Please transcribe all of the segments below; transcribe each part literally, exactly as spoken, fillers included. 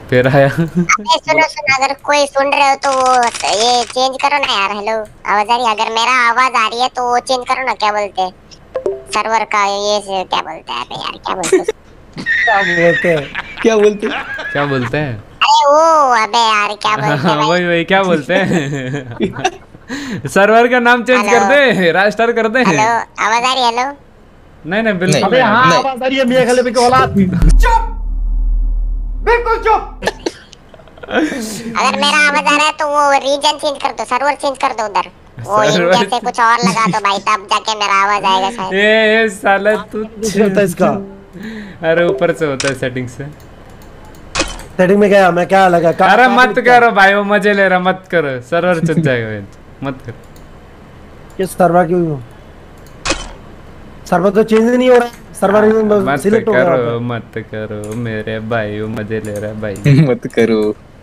फिर आया। सुनो सुनो, अगर कोई सुन रहे हो तो वो ये चेंज करो ना यार। हेलो, आवाज आ रही है? अगर मेरा आवाज आ रही है तो वो चेंज करो ना। क्या बोलते हैं सर्वर का ये से, क्या बोलते हैं? अबे यार क्या बोलते हैं? क्या बोलते हैं? क्या बोलते हैं? क्या बोलते हैं? अरे वो, अबे यार क्या बोलते हैं? वही वही क्या बोलते हैं? सर्वर का नाम चेंज कर दे, रास्टर कर दे। हेलो, आवाज आ रही है? हेलो, नहीं नहीं बिल्कुल। अबे हाँ आवाज आ रही है मियां खलीफा की औलाद। चुप, बिल्कुल चुप। अगर मेरा आवाज आ रहा है तो वो रीजन चेंज कर दो, सर्वर चेंज कर दो उधर। वो इंडिया से कुछ और लगा दो भाई, तब जाके मेरा आवाज आएगा शायद। ये ये साला तू होता है इसका। अरे ऊपर से होता है सेटिंग से। सेटिंग में गया मैं, क्या लगा? अरे मत करो भाई, वो मजे ले रहा, मत करो, सर्वर चल जाएगा। मत कर। किस सर्वर क्यों? सर्वर तो चेंज नहीं हो रहा, सर्वर मत सिलेक्ट हो गया। करो मत करो मेरे भाई, वो मजे ले रहा है भाई। मत करो।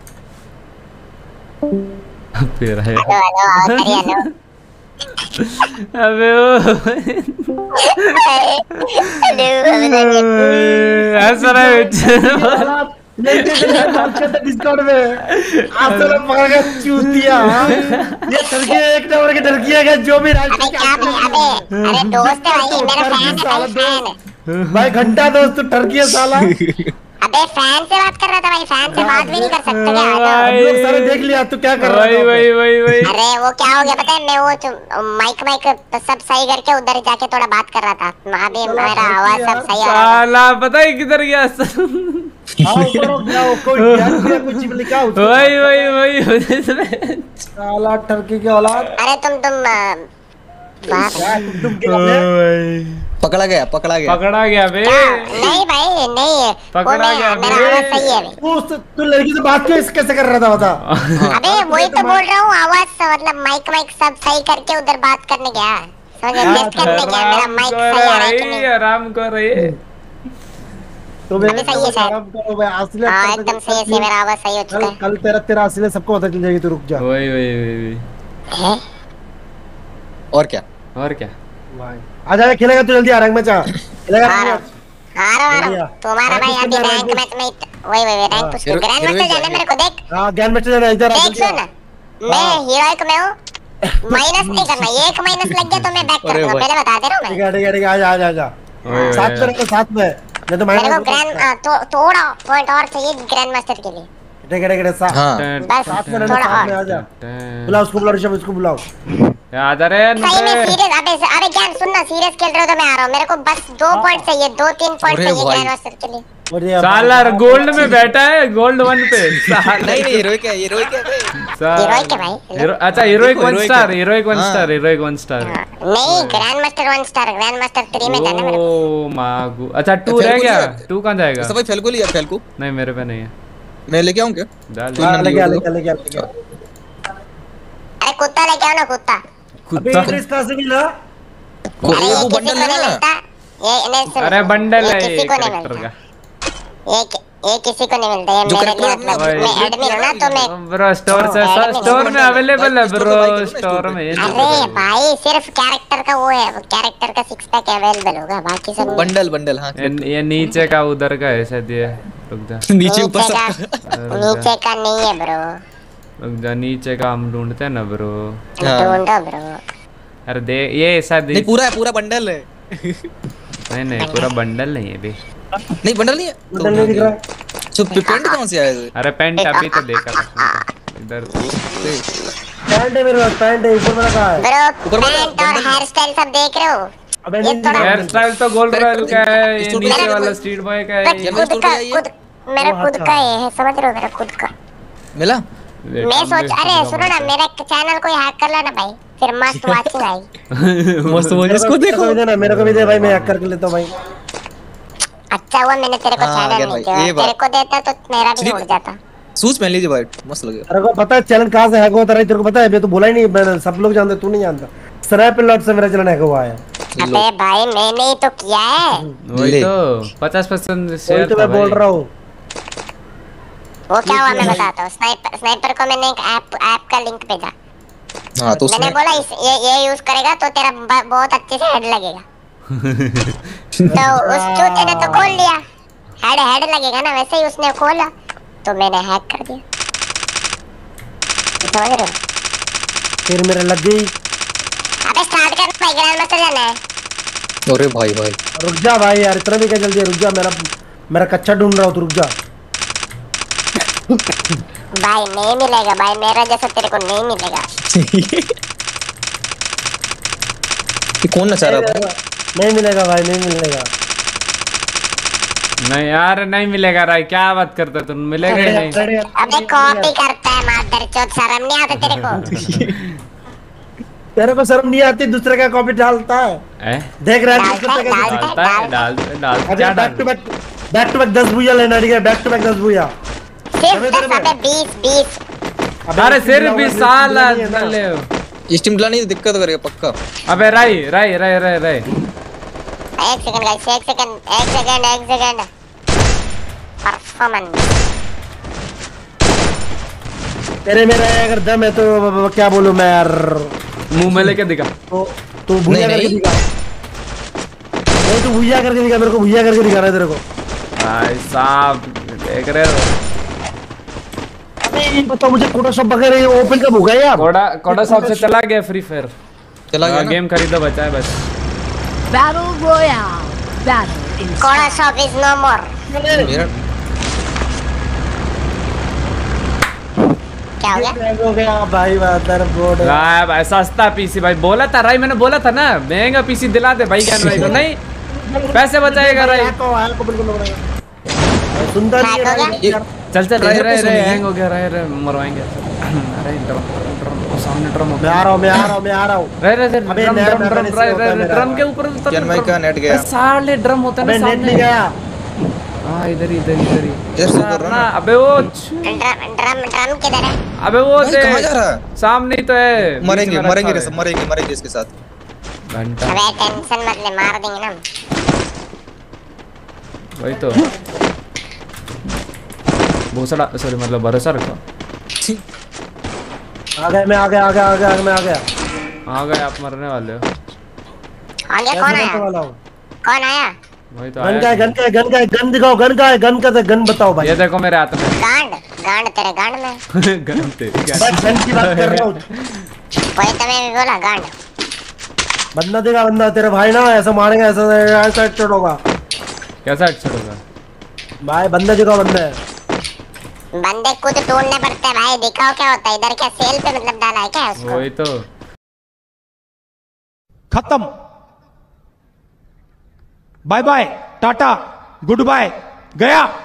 फिर है। हेलो हेलो, आवाज आ रही है? हेलो, अबे ओ ऐसा रहा डिस्काउंट में आप तो पकड़ के चूतिया। ये टर्की एक नंबर की टर्की है जो भी अबे क्या? अबे अरे दोस्त है भाई, मेरा फैन है भाई, फैन। भाई घंटा दोस्त टर्की है साला। अबे फैन से बात कर रहा था भाई, फैन से बात भी नहीं कर सकते क्या? हम लोग सारे देख लिया, तू क्या कर रहा है? वही वही वही। अरे वो क्या हो गया पता है? मैं वो माइक माइक सब सही करके उधर जाके थोड़ा बात कर रहा था। अभी मेरा आवाज सब सही आ रहा है। साला पता है किधर गया? वही वही वही साला टर्की के औलाद। अरे तुम तुम पकड़ा गया पकड़ा गया पकड़ा गया बे। नहीं भाई नहीं, पकड़ा गया। मेरा आवाज सही है। तू लड़की से बात क्यों कैसे कर रहा था बता? अबे वही तो बोल रहा हूँ, आवाज मतलब माइक माइक सब सही करके उधर बात करने गया, समझे? टेस्ट करने गया मेरा माइक सही आ रहा है कि नहीं। आराम कर रही है तो अभी सही है शायद। हाँ एकदम सही है, मेरा आवाज सही हो चुका है। कल तेरा तेरा असली सबको पता चल जाएगी, तू रुक जा। वही वही वही। और क्या और क्या? आ जा, खेलेगा तू जल्दी, आ रैंक मैच आ खेलेगा। आ रहा हूं तुम्हारा भाई अभी रैंक मैच में। वही वही रैंक पुश कर, ग्रैंड मास्टर जाना मेरे को। देख हां ग्रैंड मास्टर जाना इधर आ। देख सुन, मैं हीरोइक में हूं, माइनस नहीं करना। एक माइनस लग गया तो मैं बैक कर दूंगा, पहले बता दे रहा हूं मैं। ठीक है ठीक है ठीक है, आ जा आ जा। साथ में रहो, साथ में नहीं तो मेरे को ग्रैंड थोड़ा पॉइंट और चाहिए ग्रैंड मास्टर के लिए। ठीक है ठीक है, साथ बस साथ में रहना, साथ में आ जा। बुलाओ उसको, बुलाओ ऋषभ उसको बुलाओ। याद आ रहे हैं सही में सीरियस। अबे अबे ज्ञान सुनना, सीरियस खेल रहे हो तो मैं आ रहा हूं। मेरे को बस दो पॉइंट चाहिए, दो तीन पॉइंट चाहिए ग्रैंड मास्टर के लिए। साला गोल्ड में बैठा है, गोल्ड वन पे। नहीं नहीं हीरोइक है, हीरोइक है हीरोइक है भाई। अच्छा heroic one star, heroic one star, heroic one star नहीं, grand master one star, grand master three में जाना मेरे को। ओ मागू। अच्छा टू रह गया, टू कहां जाएगा? सब भाई फेल को लिया, फेल को नहीं मेरे पे नहीं है। मैं लेके आऊं क्या? डाल लेके आ लेके आ लेके आ। अरे कुत्ता लेके आओ ना, कुत्ता। कुत्ता कहां से मिला? अरे वो बंडल है ना। ये नहीं सुन, अरे बंडल है किसी को नहीं मिलता। ये ये किसी को नहीं मिलता, ये मेरे लिए मतलब मैं एडमिन हूं ना तो मैं। ब्रो स्टोर से स्टोर में अवेलेबल है ब्रो, स्टोर में। अरे भाई सिर्फ कैरेक्टर का वो है, वो कैरेक्टर का सिक्स पैक अवेलेबल होगा, बाकी सब बंडल बंडल। हां ये नीचे का उधर का है शायद, ये रुक जा। नीचे ऊपर सब नीचे का नहीं है ब्रो, रुक जा। नीचे का हम ढूंढते हैं ना ब्रो। ढूंढो ब्रो। अरे दे ये शायद नहीं पूरा है, पूरा बंडल है। नहीं नहीं पूरा बंडल नहीं है बे। नहीं बंडल नहीं है, बंडल नहीं दिख रहा। तो पेंट कौन से आया है? अरे पेंट अभी तो देखा था इधर। पैंट है मेरे पास, पैंट है ऊपर वाला कहां है? ब्रो पैंट और हेयर स्टाइल सब देख रहे हो? अबे ये थोड़ा हेयर स्टाइल तो गोल्ड रॉयल का है, ये नीचे वाला स्ट्रीट बॉय का है। ये खुद का खुद मेरा खुद का है, समझ रहे हो? मेरा खुद का मिला। मैं सोच, अरे सुनो ना, मेरा चैनल कोई हैक कर लेना भाई, फिर मस्त वाचिंग आएगी। मस्त वो इसको देखो ना, मेरे को भी दे भाई, मैं हैक करके लेता हूं भाई। अच्छा हुआ मैंने तेरे को चैनल नहीं दिया, तेरे को देता तो मेरा भी उड़ जाता। सूज पहन लीजिए भाई, मस्त लगेगा। तेरे को पता है चैनल कहां से हैक होता है? तेरे को पता है? मैं तो बोला ही नहीं, मैं सब लोग जानते, तू नहीं जानता। स्नैप लॉट से मेरा चैनल हैक हुआ है। अबे भाई मैंने ही तो किया है। वही तो पचास परसेंट शेयर तो मैं बोल रहा हूं। वो क्या हुआ मैं बताता हूं। स्नाइपर स्नाइपर को मैंने एक ऐप ऐप का लिंक भेजा। हां तो मैंने बोला इस ये ये यूज करेगा तो तेरा बहुत अच्छे से हेड लगेगा। तो उस चूते ने तो खोल लिया, हेड हेड लगेगा ना, वैसे ही उसने खोला। तो मैंने हैक कर दिया, समझ रहे हो? फिर मेरे लग गई। अबे स्टार्ट कर भाई, ग्रैंड मास्टर जाना है। अरे भाई भाई रुक जा भाई यार, इतना भी क्या जल्दी है? रुक जा, मेरा मेरा कच्चा ढूंढ रहा हूँ, तो रुक जा। भाई नहीं मिलेगा भाई, मेरा जैसा तेरे को नहीं मिलेगा। ये कौन नचा रहा है? नहीं मिलेगा भाई, नहीं मिलेगा। नहीं यार नहीं मिलेगा राय, क्या बात करते तुम, मिलेगा ही नहीं। अबे कॉपी करता है मादरचोद, शर्म नहीं आता तेरे को? तेरे को शर्म नहीं आती? दूसरे का कॉपी डालता है। ए? देख रहा है डालता है, डालता है, डालता है, डालता है, डालता है, क्या बैक टू डालता बैक बैक टू बैक दस भुइया लेना, ठीक है? बैक टू बैक दस भुइया। सिर्फ दस, अबे बीस बीस। है? अरे सिर्फ भी साल ले। स्टीम दिलानी तो दिक्कत करेगा पक्का। अबे राय राय राय राय राय एक सेकंड गाइस, एक सेकंड एक सेकंड एक सेकंड। परफॉर्मेंस तेरे मेरे अगर दम है तो क्या बोलूं मैं यार। मुंह में लेके दिखा। तो तू भुइया नहीं, करके नहीं। दिखा। नहीं तू भुइया करके दिखा, मेरे को भुइया करके दिखाना है तेरे को। भाई साहब देख रहे हो? अबे ये बताओ मुझे कोडा शॉप वगैरह ओपन कब होगा यार? कोडा कोडा शॉप से चला गया फ्री फायर। चला गया ना? गेम खरीदो बचा है बस। Battle Royale. Battle in कोड़ा शॉप इज नो मोर। मेरा क्या हो गया? हैंग हो गया भाई, मदरबोर्ड। हाँ भाई सस्ता पीसी भाई, बोला था राय, मैंने बोला था ना महंगा पीसी दिला दे भाई ज्ञान भाई को। नहीं पैसे बचाएगा राय। सुनता नहीं है हैक हो भाई। ये चल चल रहे तेरे रहे को रहे सुनिए। हैंग हो गया, रहे रहे मरवाएंगे। अरे ड्रम ड्रम वो सामने ड्रम हो मैं आ रहा हूँ, मैं आ रहा हूँ, मैं आ रहा हूँ। रहे रहे अबे ड्रम मेरा- ड्रम मेरा ड्रम नहीं रहे होता है रहे मेरा। ड्रम के ऊपर उतर ज्ञान भाई का नेट गया। अरे साले ड्रम होता है अबे ना नेट नहीं सामने। गया। हाँ इधर ही इधर इधर ही इधर से उतर रहा ना। ना। अबे वो ड्रम ड्रम ड्रम किधर है? अबे वो भाई कहाँ जा रहा है? सामने ही तो है। मरेंगे बीच में मरेंगे रखा रे सब, मरेंगे मरेंगे इसके साथ। है। घंटा अबे टेंशन मत ले, मार देंगे ना हम। वही तो भूसड़ा, सॉरी मतलब भरोसा रखो। आ गया, मैं आ गया, आ गया, आ गया, मैं आ गया। आ गए आप, मरने वाले हो। आ गया? कौन कैसे आया? करने वाला हूँ? कौन आया? वही तो गन का है, आया। गन का है, गन का है, गन दिखाओ, गन का है, गन का है, गन बताओ भाई। ये देखो मेरे हाथ में। गांड गांड तेरे गांड में। गन तेरी बस गन की बात कर रहा हूँ। वही तो मैं भी बोला, गांड। बंदा देगा, बंदा तेरे भाई ना ऐसा मारेगा, ऐसा ऐसा हेडशॉट होगा कैसा अच्छा होगा भाई। बंदा जगह बंदा है। बंदे खुद ढूंढने पड़ते हैं भाई, दिखाओ क्या होता है इधर। क्या सेल पे मतलब डाला है क्या उसको? वही तो। खत्म। बाय बाय, टाटा, गुड बाय, गया।